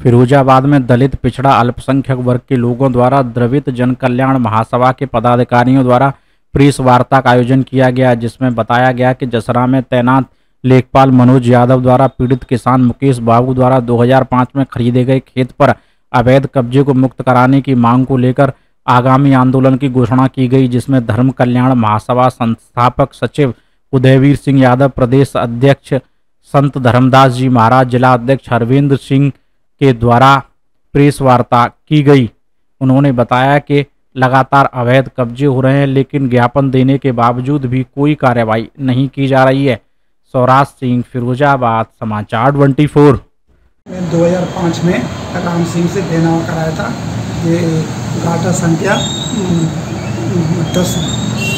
फिरोजाबाद में दलित पिछड़ा अल्पसंख्यक वर्ग के लोगों द्वारा द्रवित जन कल्याण महासभा के पदाधिकारियों द्वारा प्रेस वार्ता का आयोजन किया गया, जिसमें बताया गया कि जसरा में तैनात लेखपाल मनोज यादव द्वारा पीड़ित किसान मुकेश बाबू द्वारा 2005 में खरीदे गए खेत पर अवैध कब्जे को मुक्त कराने की मांग को लेकर आगामी आंदोलन की घोषणा की गई, जिसमें धर्म कल्याण महासभा संस्थापक सचिव उदयवीर सिंह यादव, प्रदेश अध्यक्ष संत धर्मदास जी महाराज, जिला अध्यक्ष हरविंद्र सिंह के द्वारा प्रेस वार्ता की गई। उन्होंने बताया कि लगातार अवैध कब्जे हो रहे हैं, लेकिन ज्ञापन देने के बावजूद भी कोई कार्रवाई नहीं की जा रही है। सौराज सिंह, फिरोजाबाद, समाचार 24। 2005 में राम सिंह से देना कराया था, ये घाटा संख्या 10।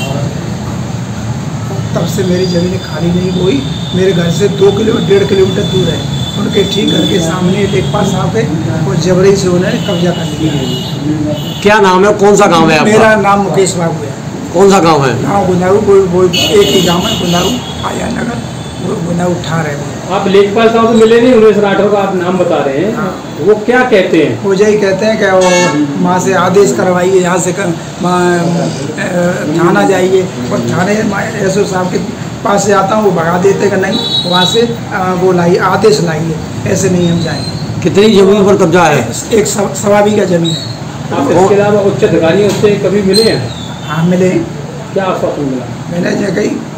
तब से मेरी ज़मीन खाली नहीं हुई। मेरे घर से 1.5 किलोमीटर दूर है, उनके ठीक घर के सामने लेखपाल साहब है, वो जबरी से उन्होंने कब्जा कर लिया। क्या नाम है, कौन सा गांव है आपका? मेरा नाम मुकेश बाबू है। कौन सा गांव है? गाँव गुंदारू, वो एक ही गाँव है, गुंदारू आया नगर, वो गुंदारू ठार है। आप लेखपाल साहब से मिले नहीं? उमेश राठौर का आप नाम बता रहे हैं। हाँ। वो क्या कहते हैं? वो यही कहते हैं कि वो वहाँ से आदेश करवाइए, यहाँ से थाना जाइए, और थाने एसओ साहब के पास से आता हूँ, वो भगा देते कि नहीं, वहाँ से वो लाइए, आदेश लाइए, ऐसे नहीं हम जाएंगे। कितनी जमीन पर कब्जा है? एक 1.25 बीघा जमीन है। आप इसके अलावा उच्च अधिकारियों से कभी मिले हैं? हाँ मिले। क्या आश्वासन मिला? मैंने जो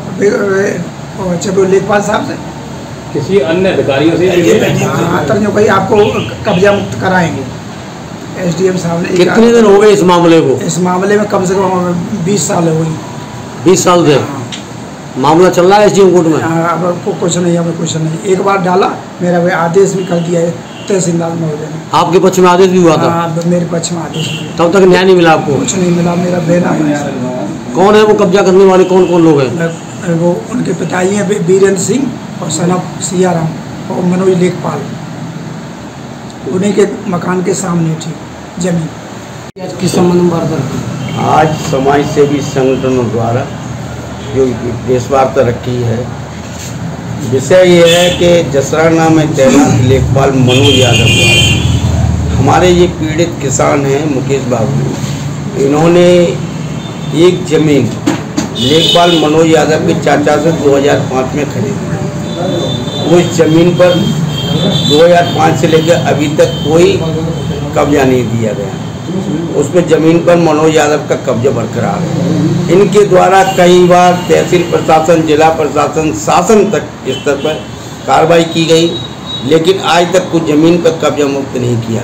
कही लेखपाल साहब से, किसी अन्य अधिकारियों से? हाँ तब जो कही आपको कब्जा मुक्त कराएंगे। एसडीएम साहब ने। कितने दिन हो गए इस मामले को? इस मामले में कम से कम 20 साल हो गई। 20 साल से मामला चल रहा है एसडीएम कोर्ट में? अब कुछ नहीं, हमें कुछ नहीं। एक बार डाला, मेरा वे आदेश भी कर दिया है तहसीलदार महोदय ने। आपके पक्ष में आदेश भी हुआ था? हाँ, मेरे पक्ष में आदेश। तब तक न्याय नहीं मिला आपको? कुछ नहीं मिला। मेरा बेना है। कौन है वो कब्जा करने वाले, कौन कौन लोग हैं? वो उनके पिताजी हैं वीरेंद्र सिंह और सनब सियाराम और मनोज लेखपाल, उन्हीं के मकान के सामने थी जमीन। किस संबंध में वार्ता? आज समाज सेवी संगठनों द्वारा जो प्रेस वार्ता रखी है, विषय ये है कि जसराना में तैनात लेखपाल मनोज यादव द्वारा हमारे ये पीड़ित किसान हैं मुकेश बाबू, इन्होंने एक जमीन लेखपाल मनोज यादव के चाचा से 2005 में खरीदी। उस जमीन पर 2005 से लेकर अभी तक कोई कब्जा नहीं दिया गया। उस पर जमीन पर मनोज यादव का कब्जा बरकरार है। इनके द्वारा कई बार तहसील प्रशासन, जिला प्रशासन, शासन तक स्तर पर कार्रवाई की गई, लेकिन आज तक कुछ जमीन पर कब्जा मुक्त नहीं किया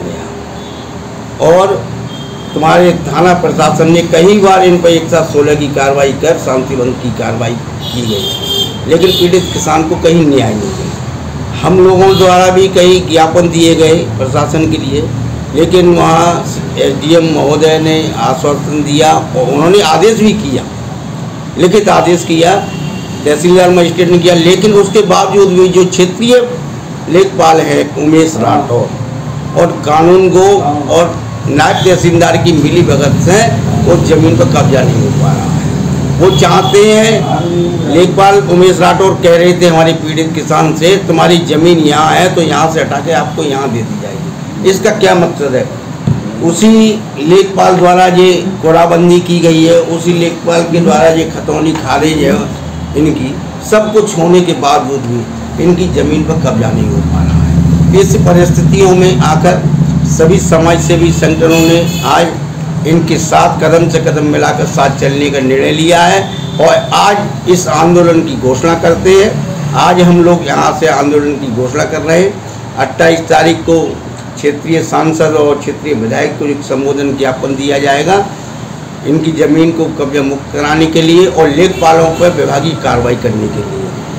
गया। और तुम्हारे थाना प्रशासन ने कई बार इन पर 116 की कार्रवाई कर शांति भंग की कार्रवाई की गई, लेकिन पीड़ित किसान को कहीं न्याय नहीं मिला। हम लोगों द्वारा भी कई ज्ञापन दिए गए प्रशासन के लिए, लेकिन वहाँ एसडीएम महोदय ने आश्वासन दिया और उन्होंने आदेश भी किया, लिखित आदेश किया, तहसीलदार मजिस्ट्रेट ने किया, लेकिन उसके बावजूद भी जो क्षेत्रीय लेखपाल है उमेश राठौर और कानून गो और नायब तहसीलदार की मिली भगत से वो जमीन पर कब्जा नहीं हो पा रहा है। वो चाहते हैं, लेखपाल उमेश राठौर कह रहे थे हमारे पीड़ित किसान से, तुम्हारी जमीन यहाँ है तो यहाँ से हटा के आपको यहाँ दे दी जाएगी। इसका क्या मकसद है? उसी लेखपाल द्वारा ये कोराबंदी की गई है, उसी लेखपाल के द्वारा ये खतौनी खारिज है इनकी, सब कुछ होने के बावजूद भी इनकी ज़मीन पर कब्जा नहीं हो पा रहा है। इस परिस्थितियों में आकर सभी समाज सेवी संगठनों ने आज इनके साथ कदम से कदम मिलाकर साथ चलने का निर्णय लिया है और आज इस आंदोलन की घोषणा करते हैं। आज हम लोग यहाँ से आंदोलन की घोषणा कर रहे हैं। 28 तारीख को क्षेत्रीय सांसद और क्षेत्रीय विधायक को एक संबोधन ज्ञापन दिया जाएगा इनकी ज़मीन को कब्जा मुक्त कराने के लिए और लेखपालों पर विभागीय कार्रवाई करने के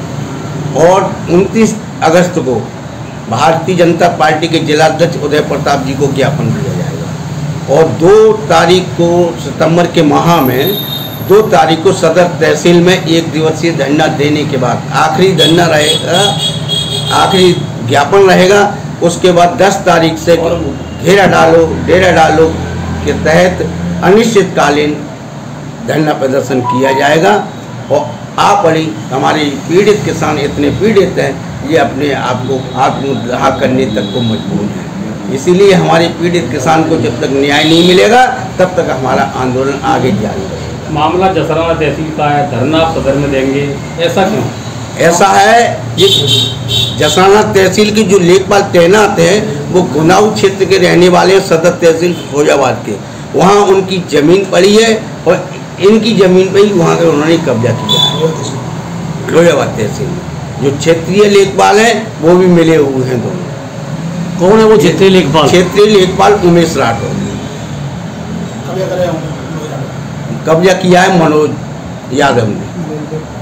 लिए। और 29 अगस्त को भारतीय जनता पार्टी के जिलाध्यक्ष उदय प्रताप जी को ज्ञापन दिया जाएगा और 2 तारीख को सितंबर के माह में 2 तारीख को सदर तहसील में 1 दिवसीय धरना देने के बाद आखिरी धरना रहेगा, आखिरी ज्ञापन रहेगा। उसके बाद 10 तारीख से डेरा डालो के तहत अनिश्चितकालीन धरना प्रदर्शन किया जाएगा। और आप बड़ी हमारे पीड़ित किसान इतने पीड़ित हैं, ये अपने आप को आत्मदाह करने तक को मजबूर हैं। इसीलिए हमारे पीड़ित किसान को जब तक न्याय नहीं मिलेगा तब तक हमारा आंदोलन आगे जारी रहेगा। मामला जसराना तहसील का है, धरना आप सदर में देंगे, ऐसा क्यों? ऐसा है, ये जसराना तहसील की जो लेखपाल तैनात हैं वो गुनाऊ क्षेत्र के रहने वाले हैं, सदर तहसील फौजाबाद के। वहाँ उनकी ज़मीन पड़ी है और इनकी ज़मीन पर ही वहाँ का उन्होंने कब्जा किया है फौजाबाद तहसील में। जो क्षेत्रीय लेखपाल हैं वो भी मिले हुए हैं दोनों। कौन है वो क्षेत्रीय लेखपाल? क्षेत्रीय लेखपाल उमेश राठौर ने कब्जा किया है मनोज यादव ने।